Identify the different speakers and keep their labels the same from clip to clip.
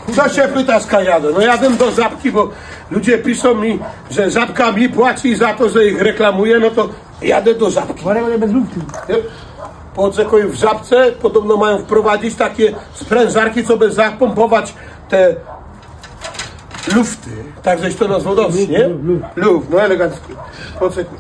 Speaker 1: Co się pytasz, jadę? No jadę do Żabki, bo ludzie piszą mi, że Żabka mi płaci za to, że ich reklamuje, no to jadę do Żabki.
Speaker 2: Ale bez luftu.
Speaker 1: Poczekuj, w Żabce podobno mają wprowadzić takie sprężarki, co by zapompować te lufty. Tak żeś to nazwał dobrze, nie? Luft, no elegancko. Poczekuj.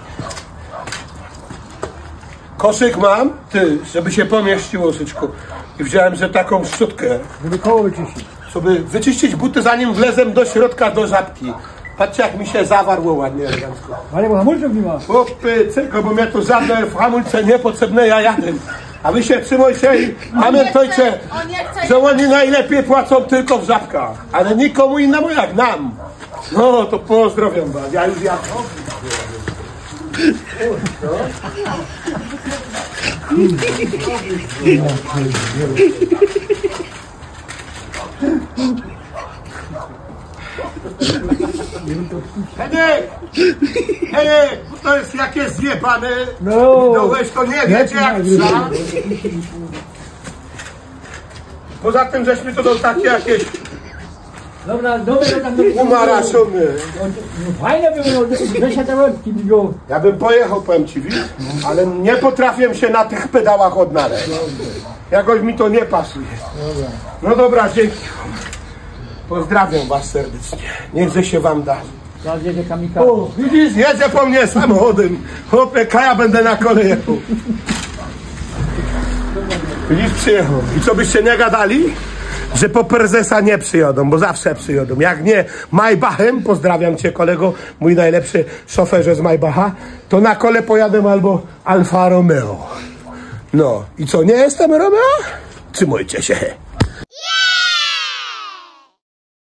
Speaker 1: Koszyk mam, ty, żeby się pomieściło szyczku. I wziąłem, że taką szczotkę.
Speaker 2: Żeby koło wyczyścić.
Speaker 1: Żeby wyczyścić buty, zanim wlezłem do środka, do Żabki. Patrzcie, jak mi się zawarło ładnie elegancko.
Speaker 2: Ale bo hamulców nie ma.
Speaker 1: Chłopy, tylko, bo mnie tu żadne hamulce niepotrzebne, ja jadę. A wy się trzymajcie i pamiętajcie, że oni najlepiej płacą tylko w Żabkach. Ale nikomu innemu jak nam. No, to pozdrawiam was. Ja już jadę. Hej, to jest jakieś zjebane. No weź to nie wiecie jak trzeba. Poza tym, żeśmy to takie jakieś
Speaker 2: Dobra, tam do...
Speaker 1: umaraszone.
Speaker 2: Fajne było, że te łebki było.
Speaker 1: Ja bym pojechał, powiem ci, widzisz? Ale nie potrafię się na tych pedałach odnaleźć. Jakoś mi to nie pasuje. No dobra, dzięki. Pozdrawiam was serdecznie. Niechże się wam da.
Speaker 2: Teraz jedzie kamikaze.
Speaker 1: O, widzisz, jedzie po mnie samochodem. Chłopie, ja będę na kole jechał. Widzisz, przyjechał. I co byście nie gadali? Że po prezesa nie przyjadą, bo zawsze przyjadą. Jak nie Maybachem, pozdrawiam cię kolego, mój najlepszy szoferze z Maybacha, to na kole pojadę albo Alfa Romeo. No i co, nie jestem Romeo? Trzymajcie się.